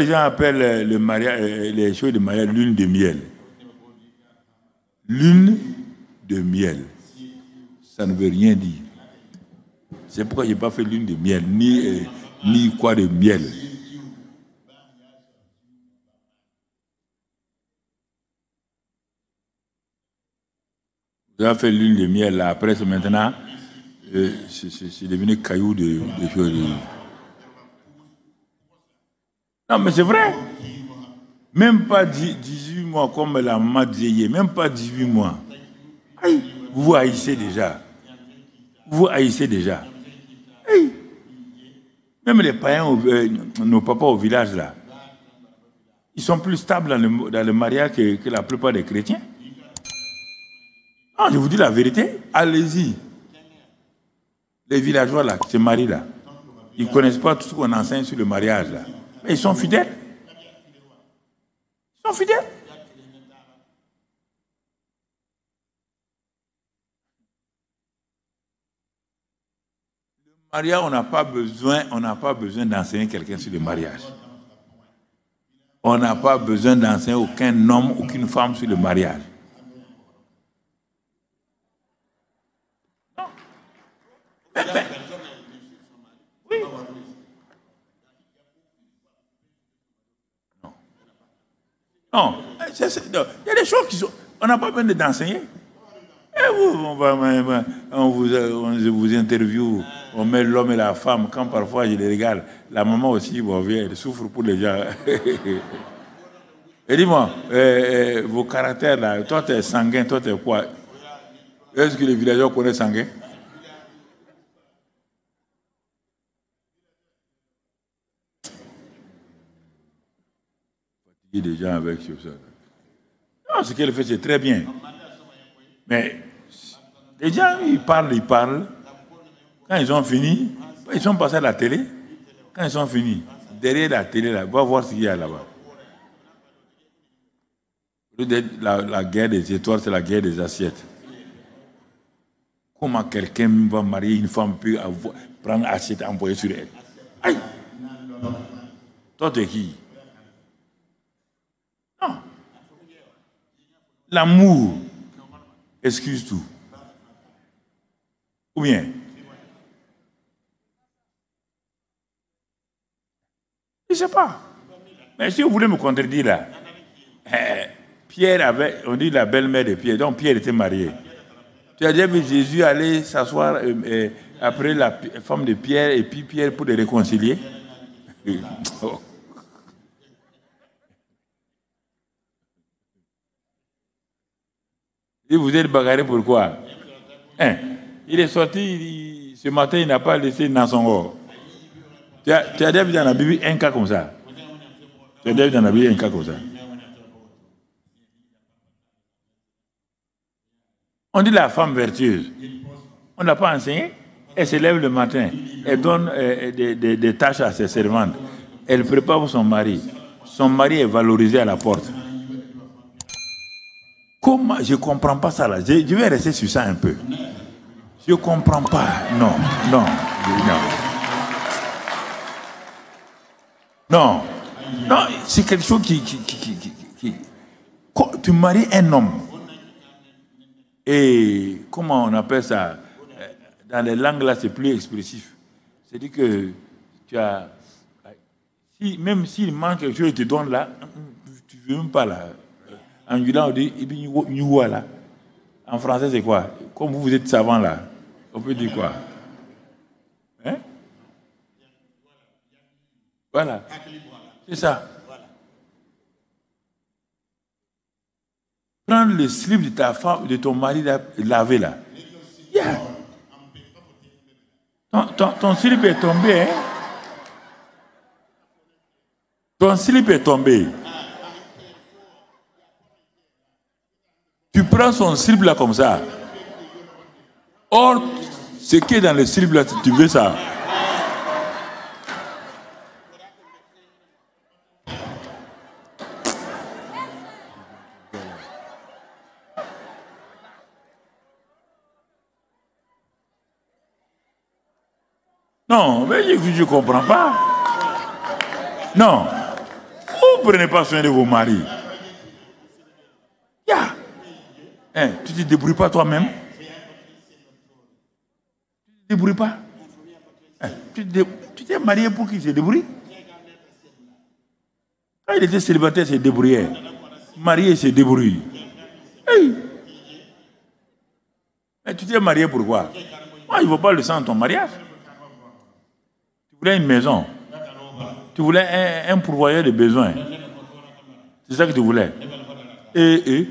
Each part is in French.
les gens appellent le mariage, les choses de mariage lune de miel? Lune de miel. Ça ne veut rien dire. C'est pourquoi je n'ai pas fait lune de miel, ni quoi de miel. Vous avez fait lune de miel, là. Après, maintenant, c'est devenu caillou de choses. Non, mais c'est vrai. Même pas 18 mois, comme la maman disait, même pas 18 mois. Aïe, vous haïssez déjà. Vous haïssez déjà. Aïe. Même les païens, nos papas au village, là, ils sont plus stables dans le mariage que la plupart des chrétiens. Non, je vous dis la vérité. Allez-y. Les villageois, là, qui se marient, là, ils ne connaissent pas tout ce qu'on enseigne sur le mariage, là. Mais ils sont fidèles. Ils sont fidèles. Le mariage, on n'a pas besoin d'enseigner quelqu'un sur le mariage. On n'a pas besoin d'enseigner aucun homme, aucune femme sur le mariage. Non. Oui. Non. Il y a des choses qui sont... On n'a pas besoin d'enseigner. Et vous, on vous interviewe, on met l'homme et la femme. Quand parfois je les regarde, la maman aussi, elle souffre pour les gens. Et dis-moi, vos caractères là, toi tu es sanguin, toi tu es quoi? Est-ce que les villageois connaissent sanguin? Fatiguer des gens avec ça. Non, ce qu'elle fait, c'est très bien. Mais les gens, ils parlent. Quand ils ont fini, ils sont passés à la télé. Quand ils sont finis, derrière la télé, là, va voir ce qu'il y a là-bas. La guerre des étoiles, c'est la guerre des assiettes. Comment quelqu'un va marier une femme peut prendre assiette et envoyer sur elle? Aïe! Toi, tu es qui? Non. L'amour excuse tout. Ou bien? Je ne sais pas. Mais si vous voulez me contredire là, Pierre avait, on dit la belle-mère de Pierre, donc Pierre était marié. Tu as déjà vu Jésus aller s'asseoir après la femme de Pierre et puis Pierre pour les réconcilier? Oh. Et vous êtes bagarré pourquoi? Il est sorti, ce matin, il n'a pas laissé dans son or. Tu as déjà vu dans la Bible un cas comme ça? Tu as déjà vu dans la Bible un cas comme ça? On dit la femme vertueuse. On n'a pas enseigné. Elle se lève le matin. Elle donne des tâches à ses servantes. Elle prépare pour son mari. Son mari est valorisé à la porte. Comment? Je ne comprends pas ça là. Je vais rester sur ça un peu. Je ne comprends pas. Non. Non, c'est quelque chose qui... Tu maries un homme. Et comment on appelle ça? Dans les langues là, c'est plus expressif. C'est-à-dire que tu as... même s'il manque quelque chose, il te donne là, tu ne veux même pas là. En Gulan, on dit « là. En français, c'est quoi? Comme vous êtes savant là, on peut dire quoi? Hein? Voilà. C'est ça. Prends le slip de ta femme, de ton mari lavé là. Yeah. Ton slip est tombé, hein? Ton slip est tombé. Tu prends son slip là comme ça. Or, ce qui est dans le slip là, tu veux ça. Non, mais je ne comprends pas. Non. vous ne prenez pas soin de vos maris. Yeah. Tu ne te débrouilles pas toi-même. Tu ne te débrouilles pas. Tu t'es marié pour qu'il se débrouille. Quand il était célibataire, il se débrouillait. Marié, il se débrouille. Hey. Mais tu t'es marié pourquoi? Moi, il ne faut pas le sang de ton mariage. Tu voulais une maison. Tu voulais un pourvoyeur de besoins. C'est ça que tu voulais. Et.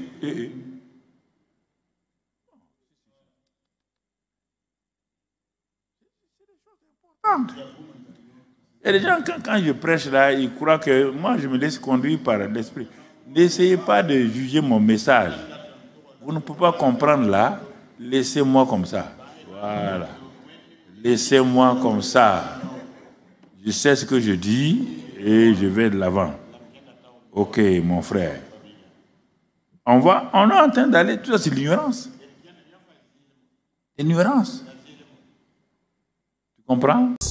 Et les gens, quand je prêche là, ils croient que moi, je me laisse conduire par l'esprit. N'essayez pas de juger mon message. Vous ne pouvez pas comprendre là. Laissez-moi comme ça. Voilà. Laissez-moi comme ça. Je sais ce que je dis et je vais de l'avant. Ok, mon frère. On est en train d'aller, tout ça c'est l'ignorance. L'ignorance. Tu comprends?